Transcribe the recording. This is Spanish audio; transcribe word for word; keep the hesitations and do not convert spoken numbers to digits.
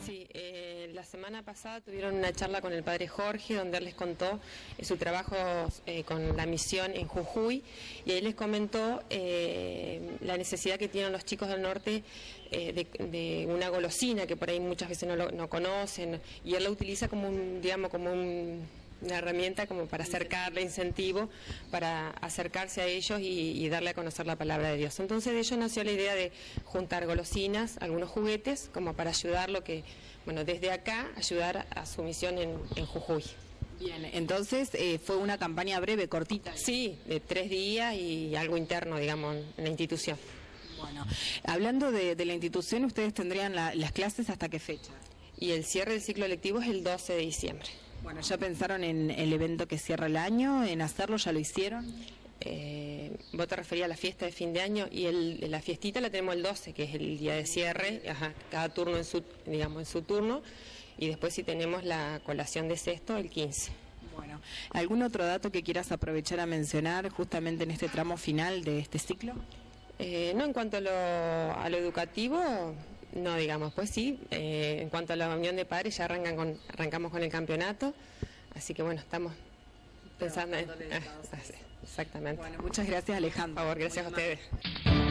Sí, eh, la semana pasada tuvieron una charla con el padre Jorge, donde él les contó eh, su trabajo eh, con la misión en Jujuy, y ahí les comentó eh, la necesidad que tienen los chicos del norte eh, de, de una golosina que por ahí muchas veces no, lo, no conocen, y él la utiliza como un, digamos, como un... una herramienta como para acercarle, incentivo, para acercarse a ellos y, y darle a conocer la palabra de Dios. Entonces de ello nació la idea de juntar golosinas, algunos juguetes, como para ayudarlo, que, bueno, desde acá, ayudar a su misión en, en Jujuy. Bien, entonces eh, fue una campaña breve, cortita. Sí, de tres días y algo interno, digamos, en la institución. Bueno, hablando de, de la institución, ¿ustedes tendrían la, las clases hasta qué fecha? Y el cierre del ciclo lectivo es el doce de diciembre. Bueno, ¿ya pensaron en el evento que cierra el año, en hacerlo? ¿Ya lo hicieron? Eh, vos te referías a la fiesta de fin de año, y el, la fiestita la tenemos el doce, que es el día de cierre, ajá, cada turno en su, digamos, en su turno, y después sí tenemos la colación de sexto el quince. Bueno, ¿algún otro dato que quieras aprovechar a mencionar justamente en este tramo final de este ciclo? Eh, no, en cuanto a lo, a lo educativo... No, digamos, pues sí, eh, en cuanto a la unión de padres ya arrancan con, arrancamos con el campeonato, así que bueno, estamos pensando en... Ah, exactamente. Bueno, muchas gracias, Alejandro. Por favor, gracias a ustedes.